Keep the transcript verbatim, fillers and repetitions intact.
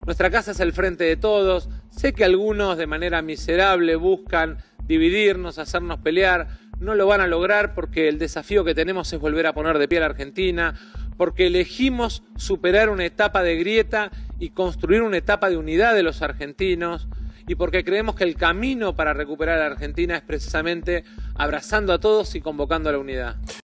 Nuestra casa es el frente de todos. Sé que algunos de manera miserable buscan dividirnos, hacernos pelear. No lo van a lograr porque el desafío que tenemos es volver a poner de pie a la Argentina, porque elegimos superar una etapa de grieta y construir una etapa de unidad de los argentinos, y porque creemos que el camino para recuperar a la Argentina es precisamente abrazando a todos y convocando a la unidad.